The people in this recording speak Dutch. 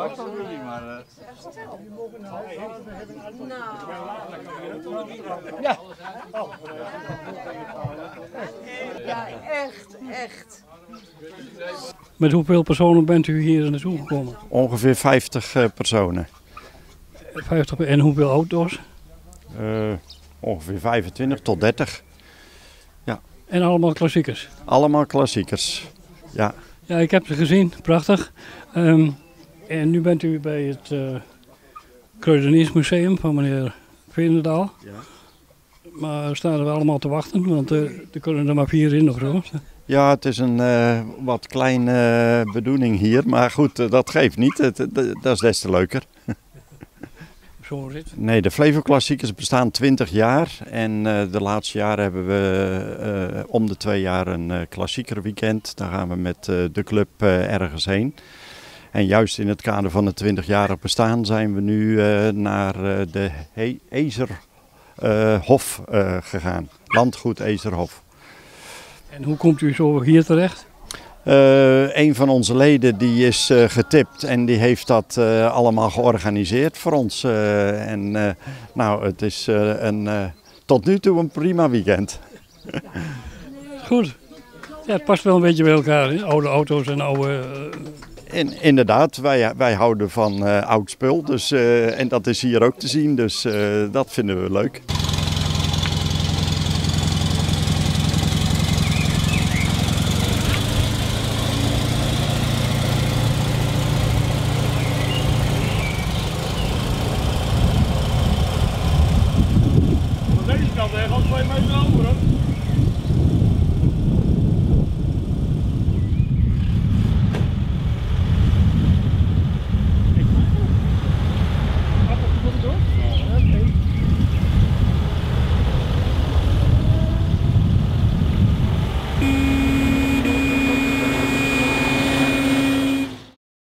wacht voor jullie, maar... Ja. Ja, echt. Met hoeveel personen bent u hier naartoe gekomen? Ongeveer 50 personen. 50 en hoeveel auto's? Ongeveer 25 tot 30. Ja. En allemaal klassiekers? Allemaal klassiekers, ja. Ja, ik heb ze gezien, prachtig. En nu bent u bij het Kruideniersmuseum van meneer Veenendaal. Ja. Maar we staan er wel allemaal te wachten, want er kunnen er maar 4 in of zo. Ja, het is een wat kleine bedoeling hier, maar goed, dat geeft niet. Dat is des te leuker. Zo zit. Nee, de Flevo Klassiekers bestaan 20 jaar en de laatste jaren hebben we om de 2 jaar een klassieker weekend. Daar gaan we met de club ergens heen. En juist in het kader van het 20-jarig bestaan zijn we nu naar de Ezerhof gegaan. Landgoed Ezerhof. En hoe komt u zo hier terecht? Een van onze leden die is getipt en die heeft dat allemaal georganiseerd voor ons. Nou, het is tot nu toe een prima weekend. Goed. Ja, het past wel een beetje bij elkaar, hè? Oude auto's en oude... Inderdaad, wij houden van oud spul dus, en dat is hier ook te zien, dus dat vinden we leuk. Deze kant echt al 2 meter over, hoor.